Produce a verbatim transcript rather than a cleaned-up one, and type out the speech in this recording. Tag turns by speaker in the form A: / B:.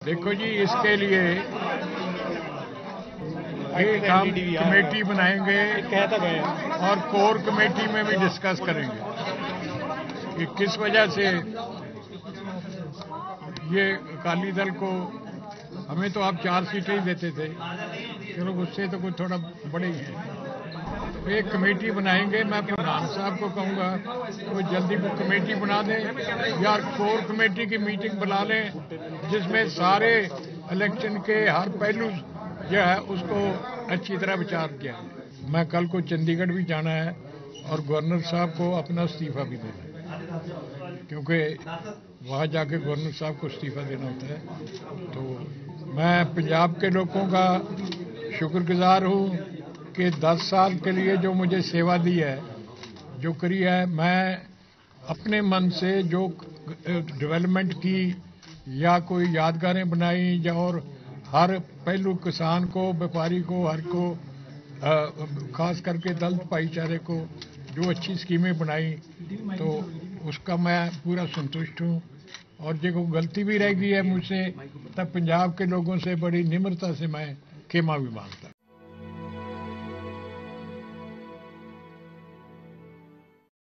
A: देखो जी, इसके लिए एक हम कमेटी बनाएंगे और कोर कमेटी में भी डिस्कस करेंगे कि किस वजह से ये अकाली दल को, हमें तो आप चार सीटें ही देते थे, चलो उससे तो कुछ थोड़ा बड़े ही हैं। तो एक कमेटी बनाएंगे। मैं प्रधान साहब को कहूँगा वो जल्दी वो कमेटी बना दें या कोर कमेटी की मीटिंग बुला लें जिसमें सारे इलेक्शन के हर पहलू जो है उसको अच्छी तरह विचार किया। मैं कल को चंडीगढ़ भी जाना है और गवर्नर साहब को अपना इस्तीफा भी देना है, क्योंकि वहाँ जाके गवर्नर साहब को इस्तीफा देना होता है। तो मैं पंजाब के लोगों का शुक्रगुजार हूँ कि दस साल के लिए जो मुझे सेवा दी है, जो करी है, मैं अपने मन से जो डेवलपमेंट की या कोई यादगारें बनाई या और हर पहलू किसान को, व्यापारी को, हर को, खास करके दलित भाईचारे को जो अच्छी स्कीमें बनाई, तो उसका मैं पूरा संतुष्ट हूँ। और जो गलती भी रह गई है मुझसे, तब पंजाब के लोगों से बड़ी निम्रता से मैं क्षमा भी मांगता हूँ।